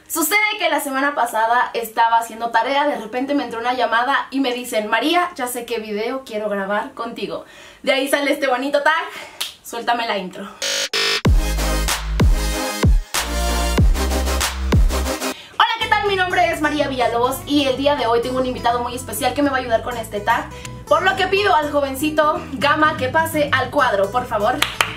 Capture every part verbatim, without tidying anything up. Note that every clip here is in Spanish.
Sucede que la semana pasada estaba haciendo tarea, de repente me entró una llamada y me dicen: María, ya sé qué video quiero grabar contigo. De ahí sale este bonito tag. Suéltame la intro. Hola, ¿qué tal? Mi nombre es María Villalobos y el día de hoy tengo un invitado muy especial que me va a ayudar con este tag. Por lo que pido al jovencito Gama que pase al cuadro, por favor.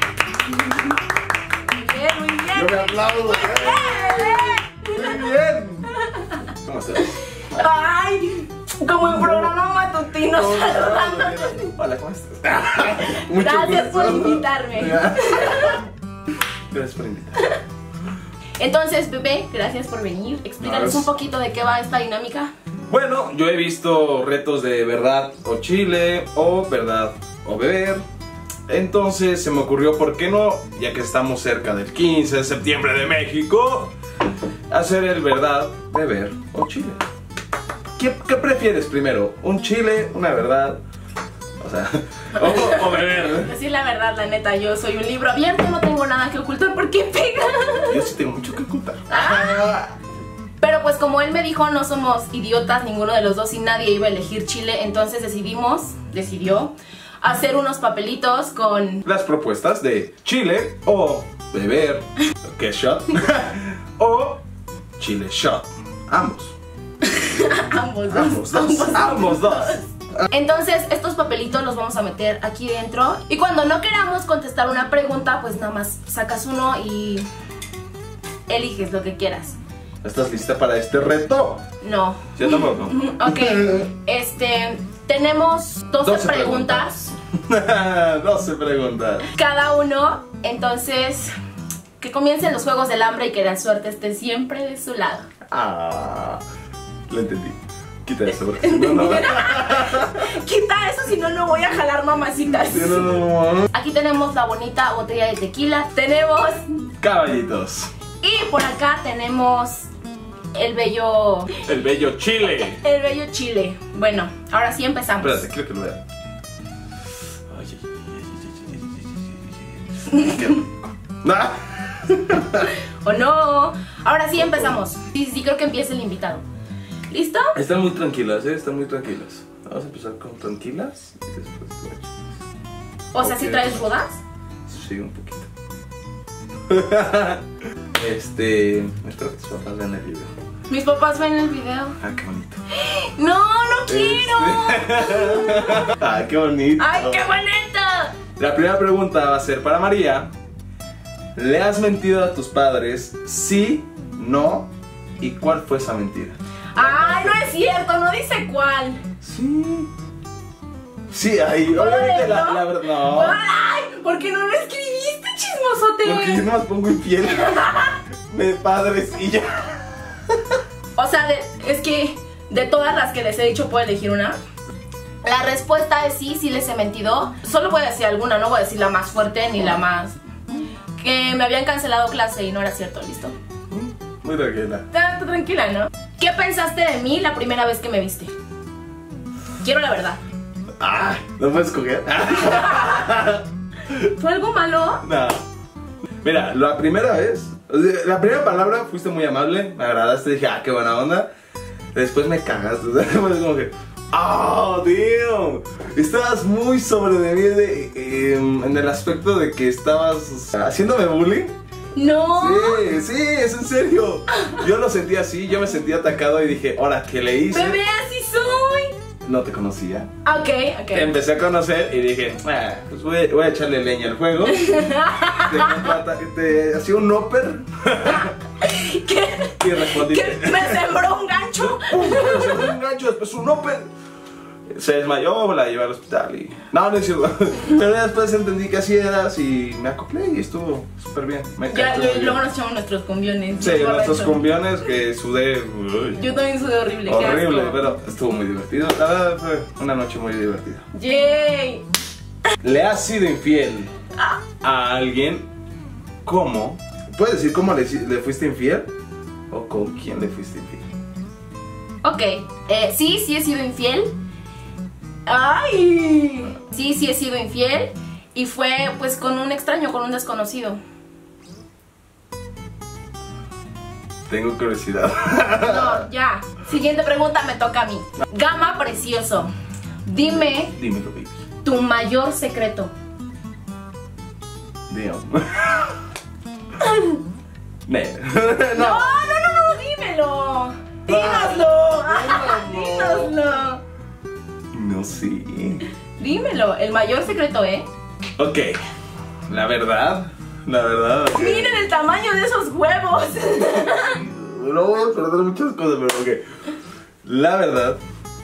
Muy bien, muy bien. Yo me aplaudo. Muy bien. Muy bien. ¿Cómo estás? Ay, como en programa matutino saludándote. Hola, ¿cómo estás? Gracias por invitarme. Gracias por invitarme. Entonces, bebé, gracias por venir. Explícanos un poquito de qué va esta dinámica. Bueno, yo he visto retos de verdad o chile o verdad o beber. Entonces se me ocurrió, ¿por qué no? Ya que estamos cerca del quince de septiembre de México, hacer el verdad, beber o chile. ¿Qué, qué prefieres primero? ¿Un chile, una verdad? O sea, o, o beber. Decir la verdad, la neta, yo soy un libro abierto, no tengo nada que ocultar porque pega. Yo sí tengo mucho que ocultar. Ah. Pero pues como él me dijo, no somos idiotas ninguno de los dos y nadie iba a elegir chile, entonces decidimos, decidió, hacer unos papelitos con las propuestas de chile o beber, que shot, o chile shot, ambos. ambos dos, ambos dos, ambos, ambos dos. Entonces estos papelitos los vamos a meter aquí dentro y cuando no queramos contestar una pregunta, pues nada más sacas uno y eliges lo que quieras. ¿Estás lista para este reto? No. Yo tampoco. Ok, este, tenemos doce, doce preguntas. preguntas. doce preguntas. Cada uno, entonces, que comiencen los juegos del hambre y que la suerte esté siempre de su lado. Ah, lo entendí. Quita eso porque si no, no. Quita eso, si no, no voy a jalar mamacitas. Sí, no, no, no. Aquí tenemos la bonita botella de tequila. Tenemos caballitos. Y por acá tenemos el bello... El bello chile. El bello chile. Bueno, ahora sí empezamos. Espérate, quiero que lo vea. Ay, ay, ay, ay, ay, ay. ¿O no? Ahora sí empezamos. Sí, sí, creo que empieza el invitado. ¿Listo? Están muy tranquilas, ¿eh? Están muy tranquilas. Vamos a empezar con tranquilas y después tranquilas. O sea, ¿sí traes rudas? Sí, un poquito. Este... Espero que tus papás vean el video. Mis papás ven el video. Ah, qué bonito. No, no quiero. Este... ah, qué bonito. Ay, qué bonito. La primera pregunta va a ser para María. ¿Le has mentido a tus padres? Sí, no. ¿Y cuál fue esa mentira? Ay, no es cierto, no dice cuál. Sí. Sí, ahí, obviamente la, la verdad. No. Ay, ¿por qué no lo escribiste, chismosote? Porque yo no más pongo infiel. De padres y ya. O sea, de, es que de todas las que les he dicho, ¿puedo elegir una? La respuesta es sí, sí les he mentido. Solo voy a decir alguna, no voy a decir la más fuerte ni la más... Que me habían cancelado clase y no era cierto, ¿listo? Muy tranquila. Está tranquila, ¿no? ¿Qué pensaste de mí la primera vez que me viste? Quiero la verdad. Ah, ¿no puedes coger? ¿Fue algo malo? No. Mira, la primera vez, la primera palabra fuiste muy amable, me agradaste, dije, ah, qué buena onda. Después me cagaste, o sea, fue como que, oh, damn. Estabas muy sobre de mí de, eh, en el aspecto de que estabas haciéndome bullying. No. Sí, sí, es en serio. Yo lo sentí así, yo me sentí atacado y dije, ahora, ¿qué le hice? Bebé, así soy. No te conocía. Ok, ok. Te empecé a conocer y dije, ah, pues voy, voy a echarle leña al juego. Te, contrata, te hacía un upper. ¿Qué? Y respondiste. ¿Qué? ¿Me sembró un gancho? Me sembró un gancho, después un upper. Se desmayó, la llevé al hospital y... No, no es cierto. Pero después entendí que así eras y me acoplé y estuvo súper bien. Me Ya, encantó. luego nos echamos nuestros cumbiones. Sí, nuestros cumbiones que sudé. Uy, yo también sudé horrible. horrible, pero estuvo muy divertido. La verdad fue una noche muy divertida. ¡Yay! ¿Le has sido infiel Ah. a alguien? ¿Cómo? ¿Puedes decir cómo le, le fuiste infiel? ¿O con quién le fuiste infiel? Ok, eh, sí, sí he sido infiel. ¡Ay! Sí, sí he sido infiel. Y fue pues con un extraño, con un desconocido. Tengo curiosidad. No, ya. Siguiente pregunta me toca a mí. Gama precioso. Dime. Dímelo, baby. Tu mayor secreto. Damn. Ne. No, no, no, no, dímelo. Dínoslo. Dínoslo. No sé. Dímelo. El mayor secreto, ¿eh? Ok. La verdad. La verdad. Okay. Miren el tamaño de esos huevos. No voy a perder muchas cosas, pero ok. La verdad.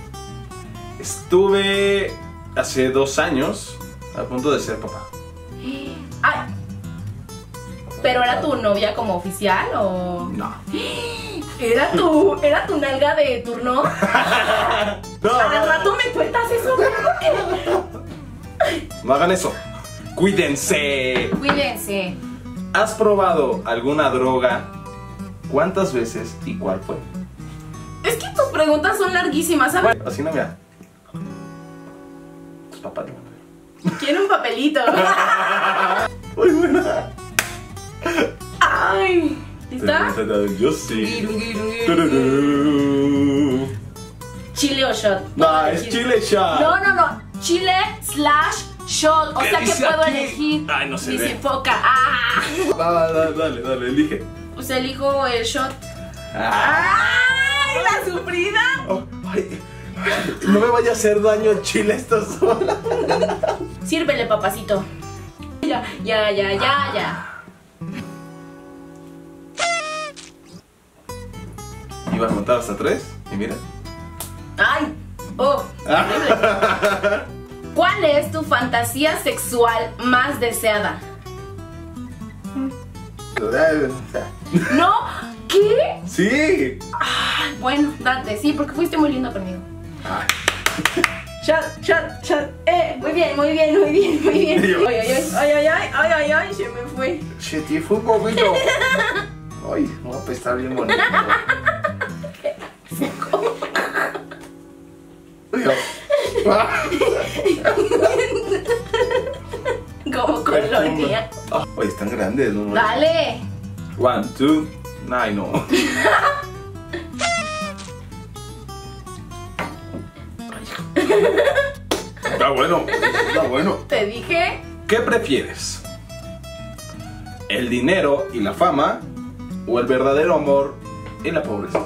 Estuve hace dos años a punto de ser papá. Ay. ¿Pero era tu novia como oficial o...? No. ¿Era tu, era tu nalga de turno? No. Al rato me cuentas eso, ¿por qué? No hagan eso. Cuídense. Cuídense. ¿Has probado alguna droga? ¿Cuántas veces y cuál fue? Es que tus preguntas son larguísimas, ¿sabes? Bueno, así no me da. Tus papás no. Quiero un papelito. Muy buena. Ay, ¿lista? Yo sí. Giru, giru, giru, giru. Chile o shot. No, es chile shot. No, no, no. Chile slash shot. O ¿Qué sea que dice puedo aquí? elegir. Ay, no se Dice ve. foca. Ah. Dale, dale, dale, dale, elige. Pues elijo el shot. Ah. ¡Ay, la sufrida! Oh, ay, ay, no me vaya a hacer daño el chile esta sola. Sírvele, papacito. Ya, ya, ya, ya, ya. Iba a contar hasta tres y mira. ¡Ay! ¡Oh! Horrible. ¿Cuál es tu fantasía sexual más deseada? ¿No? ¿Qué? Sí. Ay, bueno, date, sí, porque fuiste muy lindo conmigo. Ay. Shot, shot, shot. Eh, muy bien, muy bien, muy bien, muy bien. Ay, ay, ay, ay, ay, ay, ay, ay, ay, se me fue. Se te fue un poquito. Ay, me va a apestar bien bonito. Como colonia. Oye, están grandes, ¿no? Dale. One, two, nine, no. Está bueno, está bueno. Te dije. ¿Qué prefieres? ¿El dinero y la fama? ¿O el verdadero amor y la pobreza?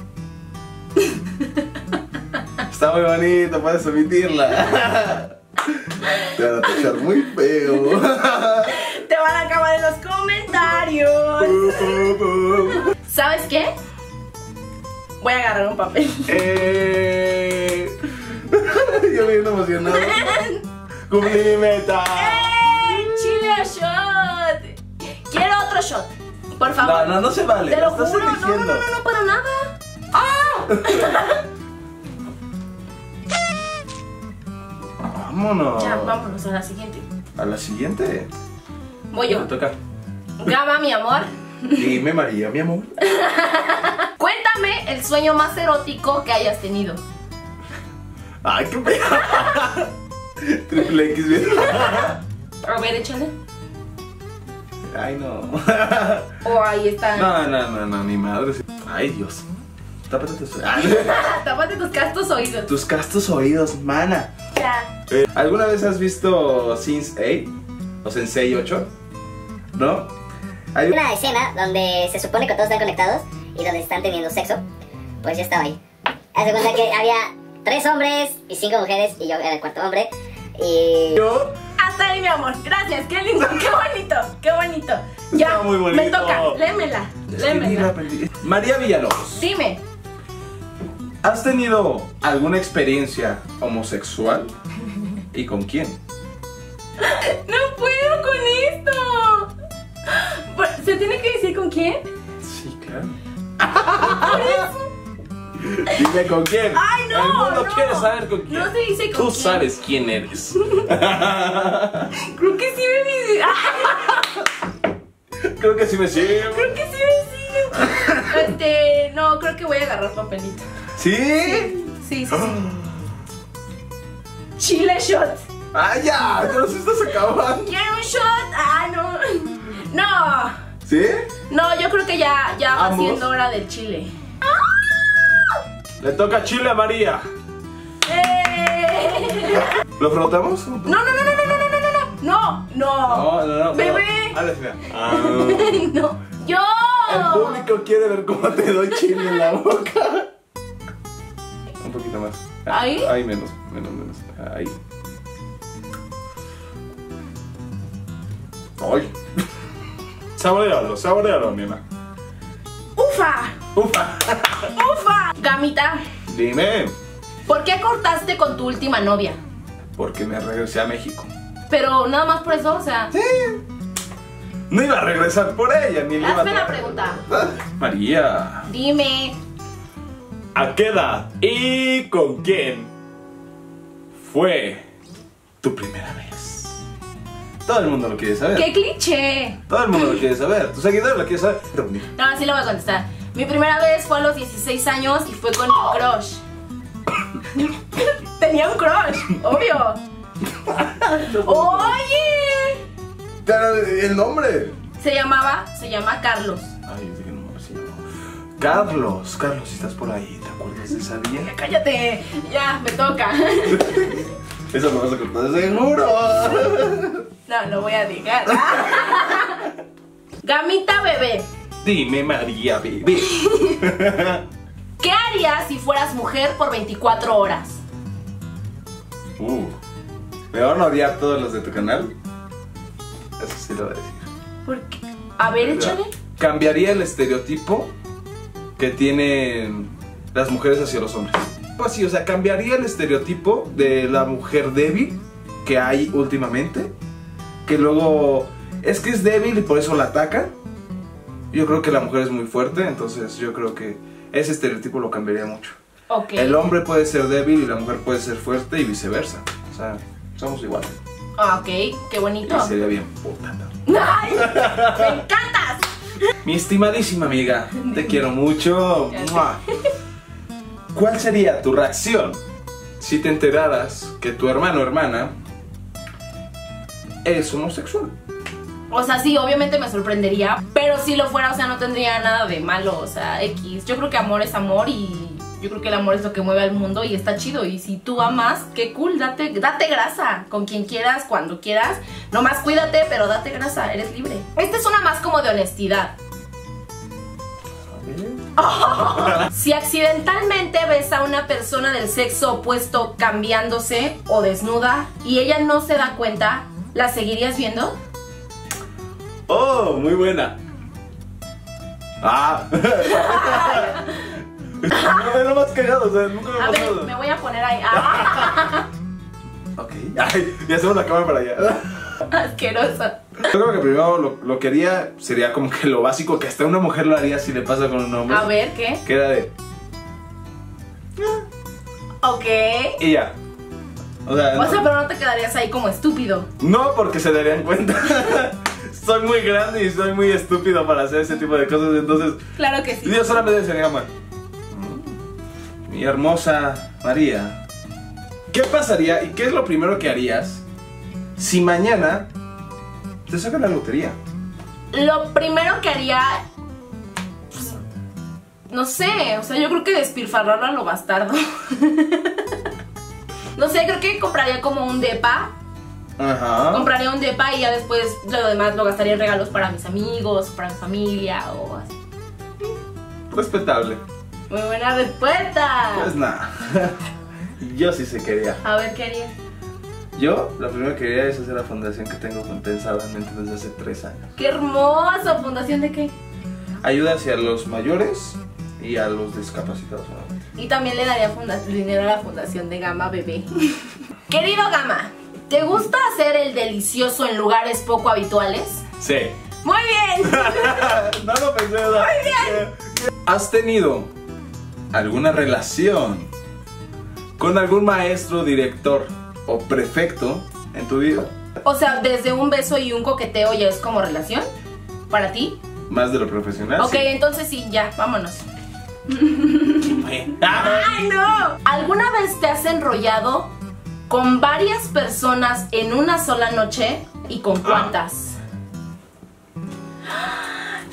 Está muy bonito, puedes omitirla. Te van a tachar muy feo. Te van a acabar en los comentarios. ¿Sabes qué? Voy a agarrar un papel. Eh... Yo bien emocionado. Cumplí mi meta. ¡Eh! ¡Chile shot! Quiero otro shot. Por favor. No, no, no se vale. Te lo estás juro. No, no, eligiendo. no, no, no, para nada. ¡Ah! Vámonos. Ya, vámonos a la siguiente. A la siguiente. Voy yo. Me toca. Gama, mi amor. Dime, María, mi amor. Cuéntame el sueño más erótico que hayas tenido. Ay, qué pena. Triple X, bien. A ver, échale. Ay, no. Oh, ahí está. No, no, no, no, ni madre. Ay, Dios. Tápate tus oídos. Tápate tus castos oídos. Tus castos oídos, mana. Ya. Eh, ¿Alguna vez has visto Sense eight? ¿O Sensei ocho? ¿No? Hay Una escena donde se supone que todos están conectados y donde están teniendo sexo. Pues yo estaba ahí. Haz de cuenta que había tres hombres y cinco mujeres y yo era el cuarto hombre. Y... Yo... Hasta ahí, mi amor. Gracias, qué lindo, qué bonito, qué bonito. Ya, Está muy bonito. me toca. Léemela, léemela. María Villalobos, Dime. ¿has tenido alguna experiencia homosexual? ¿Y con quién? No puedo con esto. ¿Se tiene que decir con quién? Sí, claro. Dime con quién. Ay, no. El mundo no. quiere saber con quién. No se dice con Tú quién. sabes quién eres. Creo que sí me dice. Creo que sí me sigue. Creo que sí me sigue. Este, no, creo que voy a agarrar papelito. ¿Sí? Sí, sí, sí. Chile shot. ¡Ah, ya! ¡Ya nos estás acabando! ¿Quiero un shot? Ah, no. No. ¿Sí? No, yo creo que ya, ya va ¿Ambos? siendo hora del chile. Le toca chile a María. ¡Eh! ¿Lo frotamos? No, no, no, no, no, no, no, no, no, no, No, no, no. Bebé. No. Alex, mira. Ah. No, yo. El público quiere ver cómo te doy chile en la boca. Un poquito más. ¿Ahí? Ahí menos, menos, menos. Ahí. Ay. Saborealo, saborealo, nena. Ufa, Ufa. ufa. Gamita, Dime. ¿por qué cortaste con tu última novia? Porque me regresé a México. Pero nada más por eso, o sea. Sí. No iba a regresar por ella, ni le iba a Hazme la traer. pregunta. María. Dime. ¿A qué edad y con quién fue tu primera vez? Todo el mundo lo quiere saber. ¡Qué cliché! Todo el mundo lo quiere saber. Tus seguidores lo quieren saber. No, así lo voy a contestar. Mi primera vez fue a los dieciséis años y fue con mi crush. Tenía un crush, obvio. Oye. Pero el nombre. Se llamaba, se llama Carlos. Ay, dije no me llama. Carlos, Carlos, si estás por ahí, ¿te acuerdas de esa día? Cállate, ya, me toca. Eso lo vas a contar de seguro. No, lo voy a dejar. Gamita bebé, Dime, María, bebé. ¿qué harías si fueras mujer por veinticuatro horas? Uh, ¿me van a odiar todos los de tu canal? Eso sí lo voy a decir. ¿Por qué? A ver, échale. Cambiaría el estereotipo que tienen las mujeres hacia los hombres. Así, o sea, cambiaría el estereotipo de la mujer débil que hay últimamente. Que luego es que es débil y por eso la atacan. Yo creo que la mujer es muy fuerte, entonces yo creo que ese estereotipo lo cambiaría mucho. Ok. El hombre puede ser débil y la mujer puede ser fuerte y viceversa. O sea, somos iguales. Ah, ok, qué bonito. Y sería bien puta, ¿no? ¡Ay! ¡Me encantas! Mi estimadísima amiga, te quiero mucho. Ya sé. ¡Mua! ¿Cuál sería tu reacción si te enteraras que tu hermano o hermana es homosexual? O sea, sí, obviamente me sorprendería, pero si lo fuera, o sea, no tendría nada de malo, o sea, X. Yo creo que amor es amor y yo creo que el amor es lo que mueve al mundo y está chido. Y si tú amas, qué cool, date, date grasa con quien quieras, cuando quieras. Nomás cuídate, pero date grasa, eres libre. Esta es una más como de honestidad. Si accidentalmente ves a una persona del sexo opuesto cambiándose o desnuda y ella no se da cuenta, ¿la seguirías viendo? Oh, muy buena. Ah. No, es lo más cagado, o sea, nunca me ha A ver, pasado. me voy a poner ahí. ¡Ah! Ok. Ay, ya hacemos la cámara para allá. Asquerosa. Yo creo que primero lo, lo que haría sería como que lo básico que hasta una mujer lo haría si le pasa con un hombre. A ver, ¿qué? Que era de... Ok. Y ya. O sea, O no, sea, pero no te quedarías ahí como estúpido. no porque se darían cuenta. Soy muy grande y soy muy estúpido para hacer ese tipo de cosas. Entonces, Claro que sí. yo solamente sería como... Mi hermosa María, ¿qué pasaría y qué es lo primero que harías si mañana te sacan la lotería? Lo primero que haría, pues, no sé, o sea, yo creo que despilfarrarlo a lo bastardo. No sé, creo que compraría como un depa. Ajá. Compraría un depa y ya después lo demás lo gastaría en regalos para mis amigos, para mi familia o así. Respetable. Muy buena respuesta. Pues nada. Yo sí se quería. A ver, ¿qué harías? Yo, lo primero que quería es hacer la fundación que tengo pensada en mente desde hace tres años. ¡Qué hermoso! ¿Fundación de qué? Ayuda hacia los mayores y a los discapacitados. ¿No? Y también le daría funda- dinero a la fundación de Gama Bebé. Querido Gama, ¿te gusta hacer el delicioso en lugares poco habituales? Sí. ¡Muy bien! No lo pensé, ¿verdad? Muy bien. ¿Has tenido alguna relación con algún maestro, director o prefecto en tu vida? O sea, desde un beso y un coqueteo ya es como relación para ti. Más de lo profesional. Ok, sí. entonces sí, ya, vámonos. Ah. ¡Ay, no! ¿Alguna vez te has enrollado con varias personas en una sola noche? ¿Y con cuántas?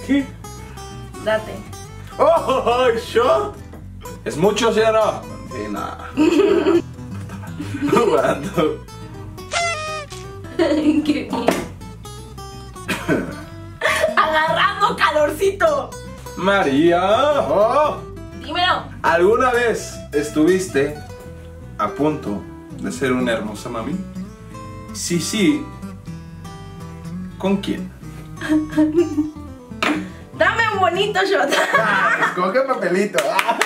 ¿Qué? Date. ¡Oh, shot! ¿Es mucho, sí o no? Sí, nada. Jugando. Qué bien. Agarrando calorcito. María, oh, Dímelo. ¿alguna vez estuviste a punto de ser una hermosa mami? Sí, sí. ¿Con quién? Dame un bonito shot. Escoge papelito.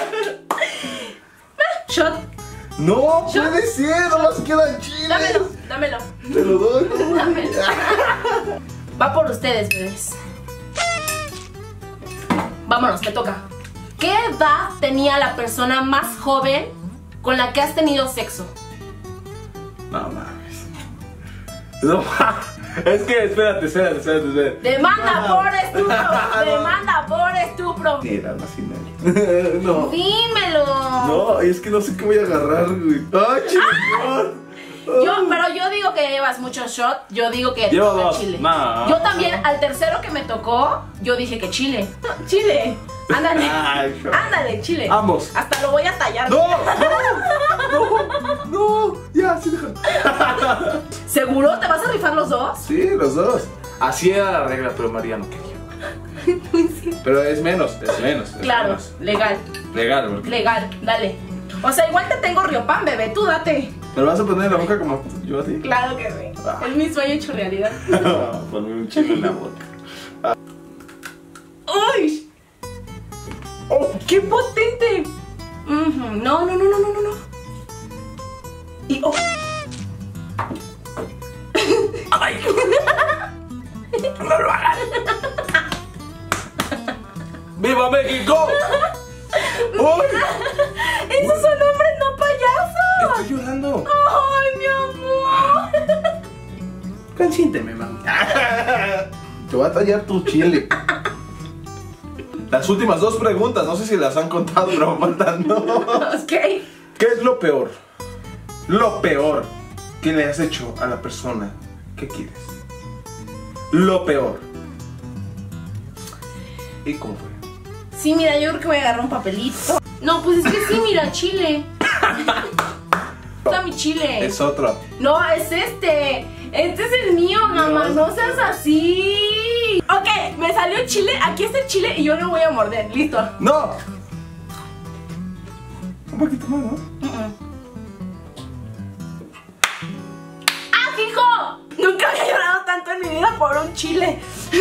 Shot. No, Yo- puede ser, nomás quedan chiles. Dámelo, dámelo. Te lo doy. Dámelo. Va por ustedes, bebés. Vámonos, me toca. ¿Qué edad tenía la persona más joven con la que has tenido sexo? No mames. No mames. Es que, espérate, espérate, espérate, espérate. Demanda por estupro. Demanda por estupro. Mira, no, así no. No. Dímelo. No, es que no sé qué voy a agarrar, güey. ¡Ay, chingón! Yo, pero yo digo que llevas muchos shots. Yo digo que Llevo toca dos. chile. No. Yo también, al tercero que me tocó, yo dije que chile. Chile. Ándale. Ay, shot. Ándale, chile. Ambos. Hasta lo voy a tallar. ¡No! ¡No! ¡No! ¡No! Ya, sí, déjalo. ¿Seguro te vas a rifar los dos? Sí, los dos. Así era la regla, pero María no quería. Pero es menos, es menos. es Claro, menos. legal. Legal, porque. Legal, dale. O sea, igual te tengo Riopan, bebé. Tú date. ¿Me lo vas a poner en la boca como yo a ti? Claro que sí. Ah. Es mi sueño hecho realidad. Ponme un chile en la boca. ¡Uy! ¡Oh, qué potente! Ujú. No, no, no, no, no, no, no. Y oh. ¡Ay! ¡No lo hagas! ¡Viva México! ¡Uy! ¡Esos son hombres, no payasos! Estoy llorando. ¡Ay, mi amor! Consiénteme, mami. Te voy a tallar tu chile. Las últimas dos preguntas, no sé si las han contado, pero faltan dos. Ok. ¿Qué es lo peor? Lo peor que le has hecho a la persona que quieres. Lo peor. ¿Y cómo fue? Sí, mira, yo creo que voy a agarrar un papelito. No, pues es que sí, mira, chile. Está mi chile. Es otro. No, es este. Este es el mío, mamá. No. No seas así. Ok, me salió chile. Aquí está el chile y yo lo voy a morder. Listo. ¡No! Un poquito más, ¿no? Mm-mm. ¡Ah, hijo! Nunca había llorado tanto en mi vida por un chile.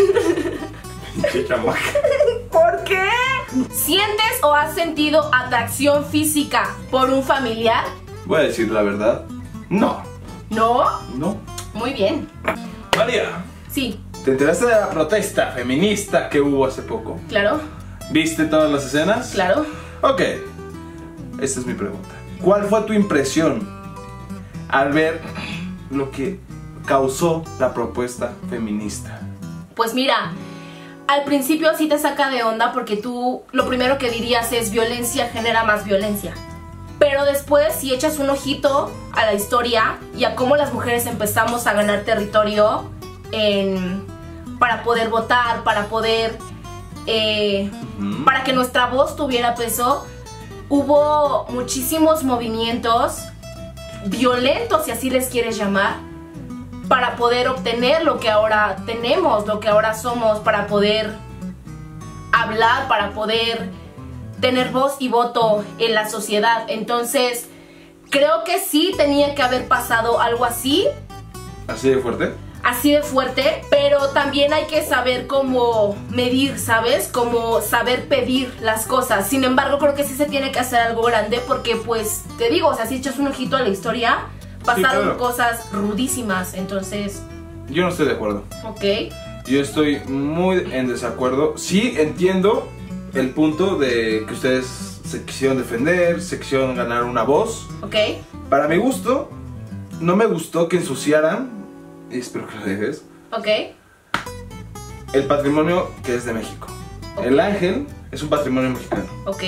Qué chamaca. ¿Por qué? ¿Sientes o has sentido atracción física por un familiar? Voy a decir la verdad. No. ¿No? No. Muy bien. María, Sí, ¿te enteraste de la protesta feminista que hubo hace poco? claro, ¿Viste todas las escenas? claro. Ok. Esta es mi pregunta. ¿Cuál fue tu impresión al ver lo que causó la propuesta feminista? Pues mira, al principio sí te saca de onda porque tú lo primero que dirías es violencia genera más violencia. Pero después si echas un ojito a la historia y a cómo las mujeres empezamos a ganar territorio en, para poder votar, para poder, eh, Ujú. para que nuestra voz tuviera peso, hubo muchísimos movimientos violentos, si así les quieres llamar, para poder obtener lo que ahora tenemos, lo que ahora somos, para poder hablar, para poder tener voz y voto en la sociedad. Entonces, creo que sí tenía que haber pasado algo así, ¿Así de fuerte? así de fuerte, pero también hay que saber cómo medir, ¿sabes? Cómo saber pedir las cosas. Sin embargo, creo que sí se tiene que hacer algo grande porque, pues, te digo, o sea, si echas un ojito a la historia, pasaron claro. cosas rudísimas, entonces, Yo no estoy de acuerdo. ok. Yo estoy muy en desacuerdo. Sí entiendo el punto de que ustedes se quisieron defender, se quisieron ganar una voz. Ok, Para mi gusto, no me gustó que ensuciaran, y espero que lo dejes, ok, el patrimonio que es de México. Ok. El ángel es un patrimonio mexicano. ok.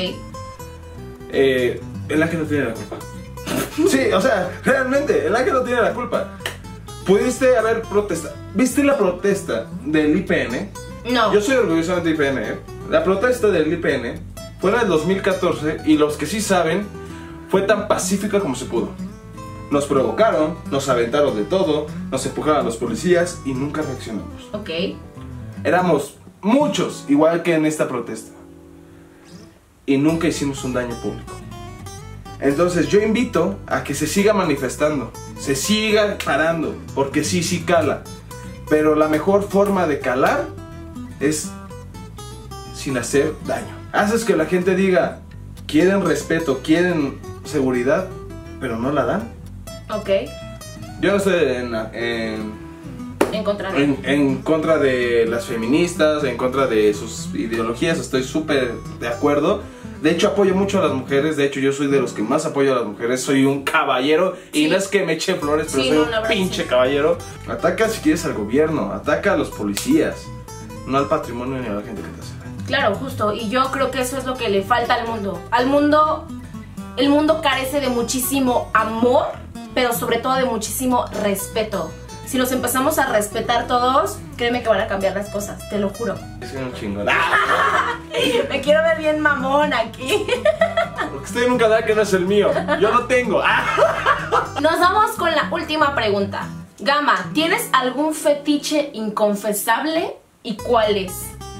Eh, el ángel no tiene la culpa. Sí, o sea, realmente, el ángel no tiene la culpa. Pudiste haber protestado. ¿Viste la protesta del I P N? No. Yo soy orgullosamente I P N, ¿eh? La protesta del I P N fue en el dos mil catorce y los que sí saben, fue tan pacífica como se pudo. Nos provocaron, nos aventaron de todo, nos empujaron a los policías y nunca reaccionamos. Ok. Éramos muchos, igual que en esta protesta. Y nunca hicimos un daño público. Entonces yo invito a que se siga manifestando, se siga parando, porque sí, sí cala. Pero la mejor forma de calar es sin hacer daño. Haces que la gente diga, quieren respeto, quieren seguridad, pero no la dan. Ok. Yo no estoy en, en, En contra de... en, en contra de las feministas, en contra de sus ideologías, estoy súper de acuerdo. De hecho apoyo mucho a las mujeres, de hecho yo soy de los que más apoyo a las mujeres, soy un caballero, Sí. y no es que me eche flores, pero Sí, soy no, un la verdad, pinche sí. caballero. Ataca si quieres al gobierno, ataca a los policías, no al patrimonio ni a la gente que te hace daño. Claro, justo. Y yo creo que eso es lo que le falta al mundo. Al mundo, el mundo carece de muchísimo amor, pero sobre todo de muchísimo respeto. Si nos empezamos a respetar todos, créeme que van a cambiar las cosas, te lo juro. Es un chingón. Me quiero ver bien mamón aquí. Porque estoy en un canal que no es el mío, yo lo tengo. Nos vamos con la última pregunta. Gama, ¿tienes algún fetiche inconfesable? ¿Y cuál es?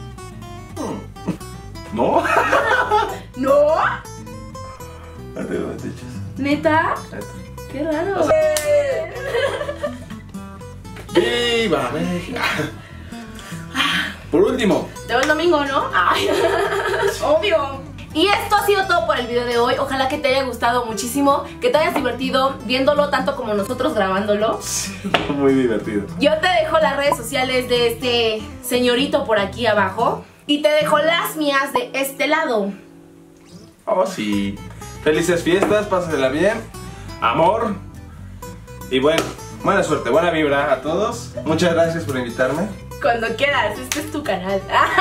¿No? ¿No? No tengo fetiches. ¿Neta? Neta. Qué raro. O ¡Viva México! Por último, Te veo el domingo, ¿no? Ay, obvio. Y esto ha sido todo por el video de hoy. Ojalá que te haya gustado muchísimo, que te hayas divertido viéndolo tanto como nosotros grabándolo. muy divertido. Yo te dejo las redes sociales de este señorito por aquí abajo y te dejo las mías de este lado. Oh, sí. Felices fiestas, pásensela bien. Amor. Y bueno, buena suerte, buena vibra a todos. Muchas gracias por invitarme. Cuando quieras, este es tu canal.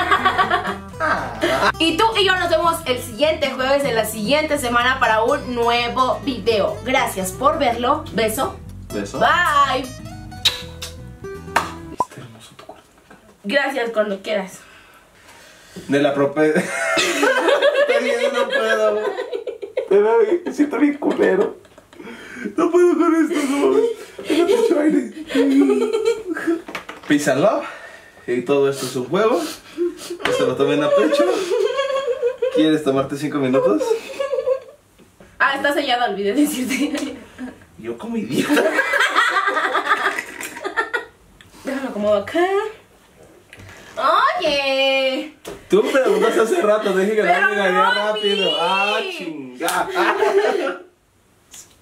Y tú y yo nos vemos el siguiente jueves de la siguiente semana para un nuevo video. Gracias por verlo. Beso. Beso. Bye. Está hermoso tu cuerpo. Gracias cuando quieras. De la prope... Está bien, no puedo. Te veo bien, me siento bien culero. No puedo con esto, no. No te echo aire. Peace and love. Y todo esto es un juego. Que se lo tomen a pecho. ¿Quieres tomarte cinco minutos? Ah, está sellado, olvidé decirte. Yo como idiota. Déjame acomodo acá. Oye. Tú me preguntaste hace rato, dije que Pero no llegaría no, rápido. mi. Ah, chingada.